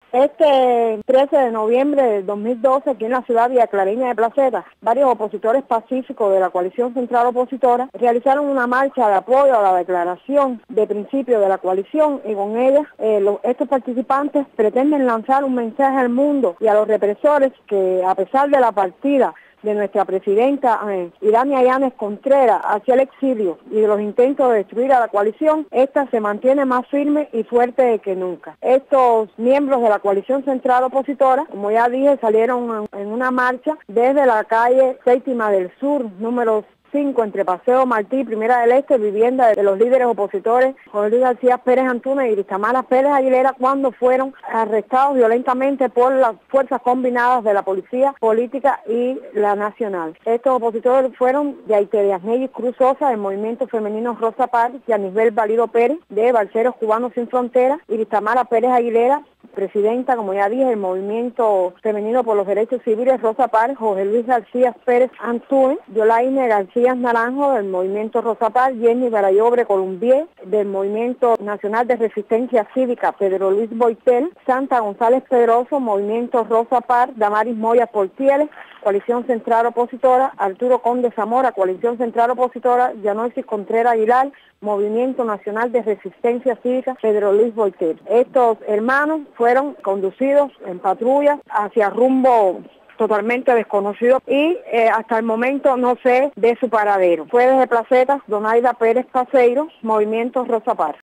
Este 13 de noviembre del 2012, aquí en la ciudad de Villa Clareña de Placeta, varios opositores pacíficos de la coalición central opositora realizaron una marcha de apoyo a la declaración de principio de la coalición, y con ella estos participantes pretenden lanzar un mensaje al mundo y a los represores que, a pesar de la partida de nuestra presidenta Irania Yanes Contreras hacia el exilio y de los intentos de destruir a la coalición, esta se mantiene más firme y fuerte que nunca. Estos miembros de la coalición central opositora, como ya dije, salieron en una marcha desde la calle Séptima del Sur, número 5, entre Paseo Martí, Primera del Este, vivienda de los líderes opositores José Luis García Pérez Antúnez y Iristamara Pérez Aguilera, cuando fueron arrestados violentamente por las fuerzas combinadas de la Policía Política y la Nacional. Estos opositores fueron Yaite Diasnellis Cruz Sosa, del Movimiento Femenino Rosa Parks, Yanisbel Valido Pérez, de Balseros Cubanos Sin Fronteras, Iristamara Pérez Aguilera, presidenta, como ya dije, del Movimiento Femenino por los Derechos Civiles Rosa Parks, José Luis García Pérez Antúnez, Yolaine García Naranjo, del Movimiento Rosa Parks, Jenny Barayobre Columbier, del Movimiento Nacional de Resistencia Cívica Pedro Luis Boitel, Santa González Pedroso, Movimiento Rosa Parks, Damaris Moya Portieles, Coalición Central Opositora, Arturo Conde Zamora, Coalición Central Opositora, Yanoisis Contreras Aguilar, Movimiento Nacional de Resistencia Cívica Pedro Luis Boitel. Estos hermanos fueron conducidos en patrulla hacia rumbo totalmente desconocido y hasta el momento no sé de su paradero. Fue desde Placeta, Donaida Pérez Paseiro, Movimiento Rosa Parks.